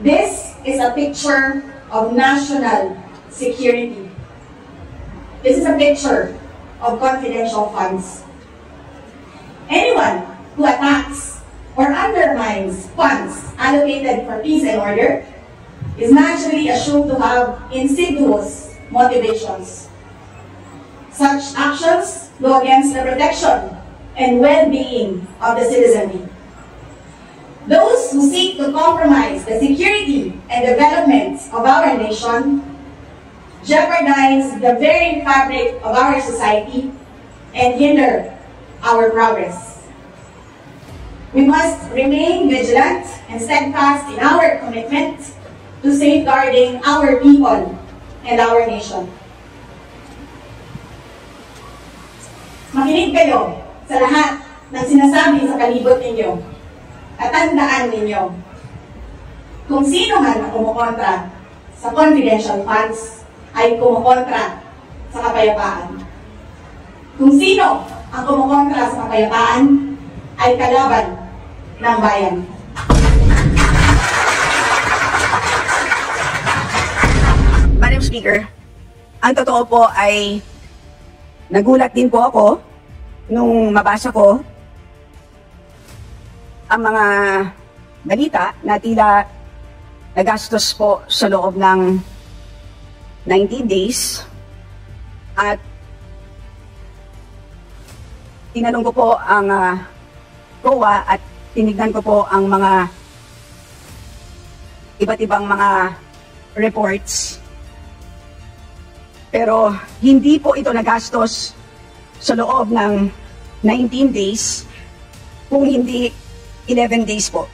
This is a picture of national security. This is a picture of confidential funds. Anyone who attacks or undermines funds allocated for peace and order is naturally assumed to have insidious motivations. Such actions go against the protection and well-being of the citizenry. Those who seek to compromise the security and development of our nation jeopardize the very fabric of our society and hinder our progress. We must remain vigilant and steadfast in our commitment to safeguarding our people and our nation. Makinig kayo sa lahat ng sinasabi sa palibot ninyo at tandaan ninyo kung sino man ang kumukontra sa confidential funds ay kumukontra sa kapayapaan. Kung sino ang kumukontra sa kapayapaan ay kalaban ng bayan. Madam Speaker, ang totoo po ay nagulat din po ako nung mabasa ko ang mga balita na tila nagastos po sa loob ng 90 days at tinanong ko po ang COA at tinignan ko po ang mga iba't ibang mga reports. Pero hindi po ito nagastos sa loob ng 19 days kung hindi 11 days po.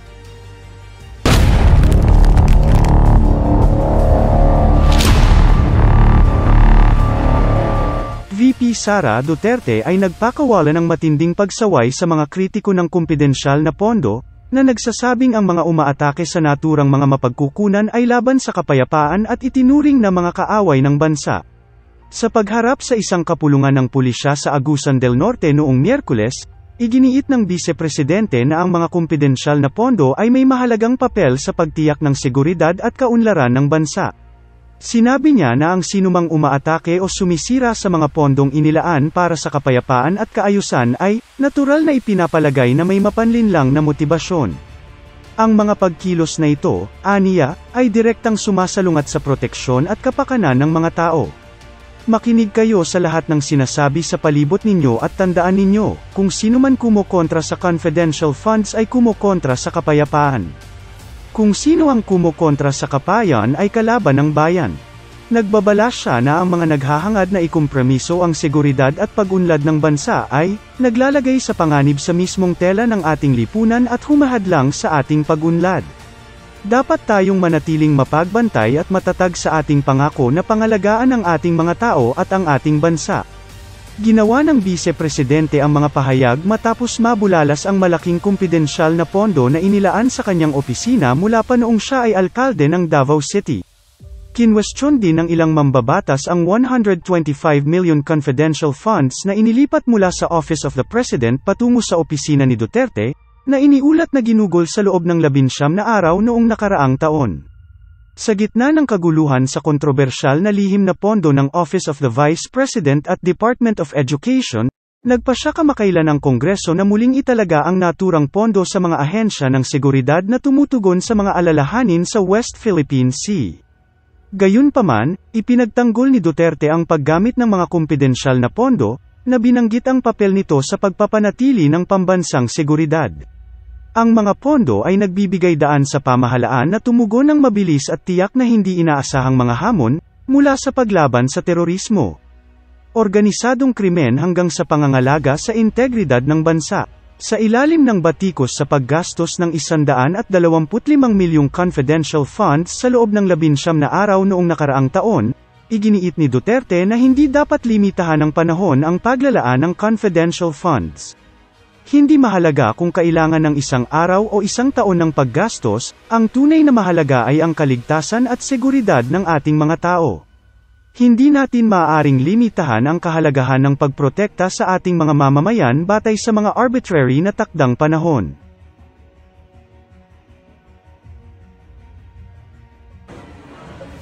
VP Sara Duterte ay nagpakawala ng matinding pagsaway sa mga kritiko ng kumpidensyal na pondo, na nagsasabing ang mga umaatake sa naturang mga mapagkukunan ay laban sa kapayapaan at itinuring na mga kaaway ng bansa. Sa pagharap sa isang kapulungan ng pulisya sa Agusan del Norte noong Miyerkules, iginiit ng Vice-Presidente na ang mga kumpidensyal na pondo ay may mahalagang papel sa pagtiyak ng seguridad at kaunlaran ng bansa. Sinabi niya na ang sinumang umaatake o sumisira sa mga pondong inilaan para sa kapayapaan at kaayusan ay natural na ipinapalagay na may mapanlinlang na motibasyon. Ang mga pagkilos na ito, aniya, ay direktang sumasalungat sa proteksyon at kapakanan ng mga tao. Makinig kayo sa lahat ng sinasabi sa palibot ninyo at tandaan ninyo, kung sino man kumokontra sa confidential funds ay kumokontra sa kapayapaan. Kung sino ang kumokontra sa kapayan ay kalaban ng bayan. Nagbabala siya na ang mga naghahangad na ikompromiso ang seguridad at pag-unlad ng bansa ay naglalagay sa panganib sa mismong tela ng ating lipunan at humahadlang sa ating pag-unlad. Dapat tayong manatiling mapagbantay at matatag sa ating pangako na pangalagaan ang ating mga tao at ang ating bansa. Ginawa ng Vice-Presidente ang mga pahayag matapos mabulalas ang malaking kumpidensyal na pondo na inilaan sa kanyang opisina mula pa noong siya ay alkalde ng Davao City. Kinwestiyon din ng ilang mambabatas ang 125 million confidential funds na inilipat mula sa Office of the President patungo sa opisina ni Duterte, na iniulat na ginugol sa loob ng 19 na araw noong nakaraang taon. Sa gitna ng kaguluhan sa kontrobersyal na lihim na pondo ng Office of the Vice President at Department of Education, nagpasya kamakailan ang Kongreso na muling italaga ang naturang pondo sa mga ahensya ng seguridad na tumutugon sa mga alalahanin sa West Philippine Sea. Gayunpaman, ipinagtanggol ni Duterte ang paggamit ng mga kumpidensyal na pondo, na binanggit ang papel nito sa pagpapanatili ng pambansang seguridad. Ang mga pondo ay nagbibigay daan sa pamahalaan na tumugon ng mabilis at tiyak na hindi inaasahang mga hamon, mula sa paglaban sa terorismo, organisadong krimen hanggang sa pangangalaga sa integridad ng bansa. Sa ilalim ng batikos sa paggastos ng 125 milyong confidential funds sa loob ng 19 na araw noong nakaraang taon, iginiit ni Duterte na hindi dapat limitahan ng panahon ang paglalaan ng confidential funds. Hindi mahalaga kung kailangan ng isang araw o isang taon ng paggastos, ang tunay na mahalaga ay ang kaligtasan at seguridad ng ating mga tao. Hindi natin maaaring limitahan ang kahalagahan ng pagprotekta sa ating mga mamamayan batay sa mga arbitrary na takdang panahon.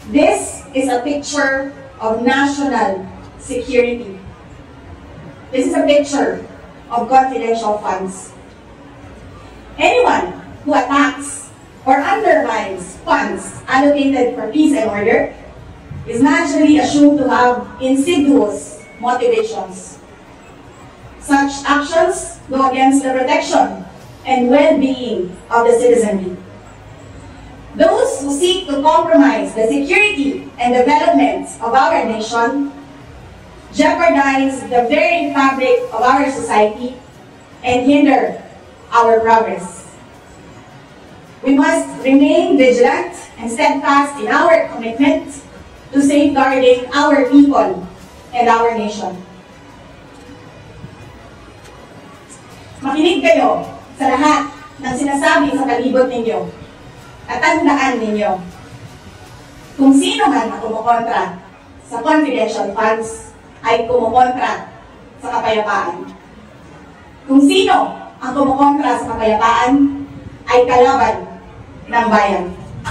This is a picture of national security. This is a picture of confidential funds. Anyone who attacks or undermines funds allocated for peace and order is naturally assumed to have insidious motivations. Such actions go against the protection and well-being of the citizenry. Those who seek to compromise the security and development of our nation jeopardize the very fabric of our society and hinder our progress. We must remain vigilant and steadfast in our commitment to safeguarding our people and our nation. Makinig kayo sa lahat ng sinasabi sa palibot ninyo at tandaan ninyo kung sino man ang kumukontra sa confidential funds ay kumukontra sa kapayapaan. Kung sino ang kumukontra sa kapayapaan ay kalaban ng bayan.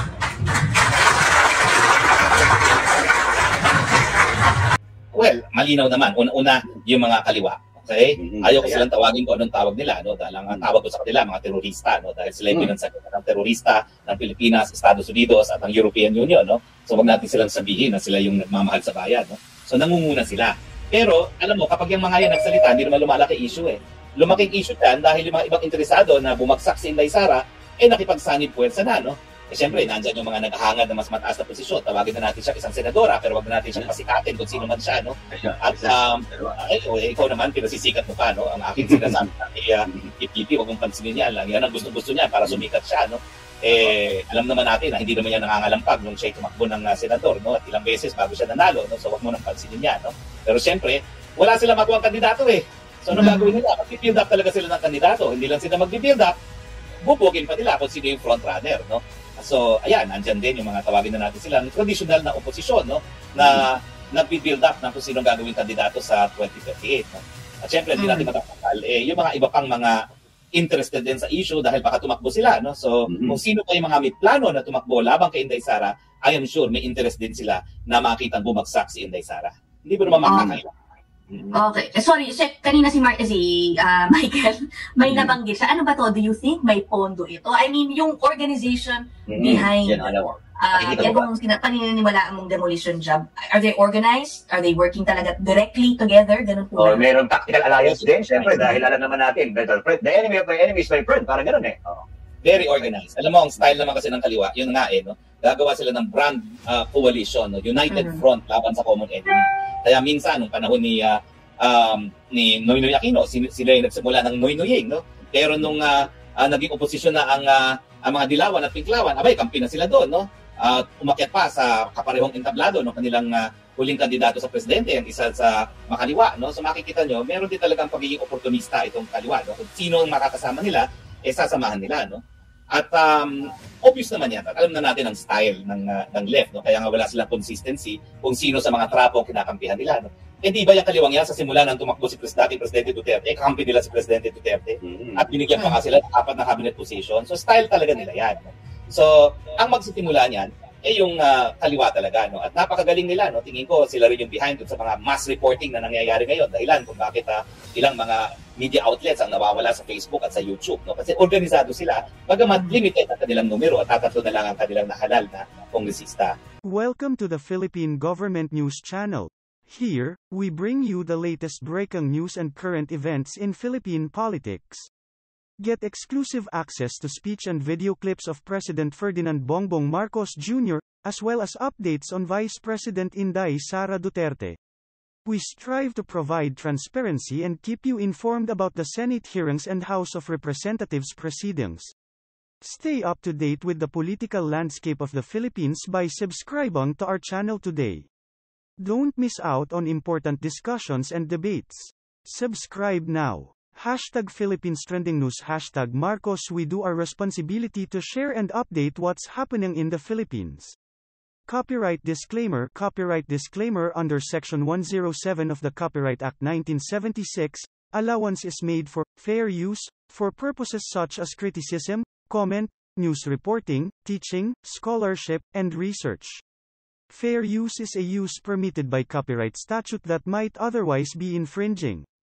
Well, malinaw naman. Una-una, yung mga kaliwa. Okay? Ayaw ko silang tawagin ko anong tawag nila. No? Dahil ang tawag ko sa kanila, mga terorista. No? Dahil sila yung pinansagot ng terorista ng Pilipinas, Estados Unidos, at ang European Union. No? So wag natin silang sabihin na sila yung nagmamahal sa bayan. No? So nangunguna sila. Pero, alam mo, kapag yung mga yan nagsalita, hindi naman lumalaki issue eh. Lumaking issue yan dahil yung mga ibang interesado na bumagsak si Inday Sara, nakipagsanib puwersa na, no? Eh, siyempre, nandyan yung mga naghahangad na mas mataas na posisyon. Tawagin na natin siya isang senadora, pero wag na natin siyang pasikatin kung sino man siya, no? At, ikaw naman, pinasisikat mo pa, no? Ang aking sinasabi na ipipi, wag mong pansinin niya lang. Yan ang gusto-gusto niya para sumikat siya, no? Eh, alam naman natin na hindi naman yan nangangalampag nung siya tumakbo ng senador, no? At ilang beses bago siya nanalo, no? So, wag mo nang pansinin niya, no? Pero siyempre, wala sila makuha ang kandidato, eh. So, ano gagawin nila? Mag-build up talaga sila ng kandidato. Hindi lang sila mag-build up, bubugin pa nila kung sino yung frontrunner, no? So, ayan, nandyan din yung mga tawagin na natin sila, traditional na oposisyon, no? Na nag-build up ng kung sino gagawin kandidato sa 2038, no? At syempre, hindi natin matakakal, yung mga iba pang mga interested din sa issue dahil baka tumakbo sila, no? So, kung sino pa yung mga may plano na tumakbo labang kay Inday Sara, I am sure may interest din sila na makitang bumagsak si Inday Sara. Hindi ba naman makakailan? Okay. Sorry, kanina si Michael, may nabanggit siya. Ano ba to? Do you think may pondo ito? I mean, yung organization behind paniniwalaan mong demolition job, are they organized? Are they working talaga directly together? Ganun po ba? Meron tactical alliance din, syempre, dahil alam naman natin, the enemy of my enemy is my friend, parang ganun eh. Very organized. Alam mo, ang style naman kasi ng kaliwa, yun nga no? Gagawa sila ng brand coalition, no? United Front laban sa common enemy. Kaya minsan, nung panahon ni Noynoy Aquino, sila yung nagsimula ng Noynoying, no? Pero nung naging oposisyon na ang mga Dilawan at Pinklawan, abay, kampi na sila doon, no? Umakyat pa sa kaparehong entablado ng kanilang huling kandidato sa presidente, ang isa sa makaliwa, no? So makikita nyo, meron din talagang pagiging oportunista itong kaliwa, no? Kung sino ang makakasama nila, sasamahan nila, no? At obvious naman yan, at alam na natin ang style ng left, no? Kaya nga wala silang consistency kung sino sa mga trapo ang kinakampihan nila, no? Hindi ba yung kaliwang yan sa simula nang tumakbo si Presidente Duterte, kakampi nila si Presidente Duterte, at binigyan pa nga sila ng 4 na cabinet position. So style talaga nila yan, no? So ang magsisimula niyan yung kaliwa talaga, no? At napakagaling nila, no? Tingin ko sila rin yung behind sa mga mass reporting na nangyayari ngayon, dahilan kung bakit ilang mga media outlets ang nawawala sa Facebook at sa YouTube, no? Kasi organisado sila, bagamat limited ang kanilang numero at 3 na lang ang kanilang nahalal na kongresista. Welcome to the Philippine Government News Channel. Here, we bring you the latest breaking news and current events in Philippine politics. Get exclusive access to speech and video clips of President Ferdinand Bongbong Marcos Jr., as well as updates on Vice President Inday Sara Duterte. We strive to provide transparency and keep you informed about the Senate hearings and House of Representatives proceedings. Stay up to date with the political landscape of the Philippines by subscribing to our channel today. Don't miss out on important discussions and debates. Subscribe now. #Philippines Trending News #Marcos. We do our responsibility to share and update what's happening in the Philippines. Copyright disclaimer under Section 107 of the Copyright Act 1976, allowance is made for fair use, for purposes such as criticism, comment, news reporting, teaching, scholarship, and research. Fair use is a use permitted by copyright statute that might otherwise be infringing.